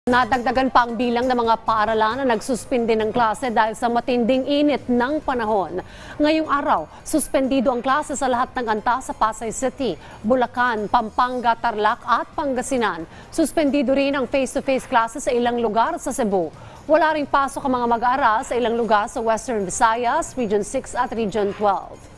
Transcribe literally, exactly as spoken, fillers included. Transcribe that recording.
Nadagdagan pa ang bilang ng mga paaralan na nagsuspindi ng klase dahil sa matinding init ng panahon. Ngayong araw, suspendido ang klase sa lahat ng anta sa Pasay City, Bulacan, Pampanga, Tarlac at Pangasinan. Suspendido rin ang face-to-face klase sa ilang lugar sa Cebu. Wala ring pasok ang mga mag-aaral sa ilang lugar sa Western Visayas, Region six at Region twelve.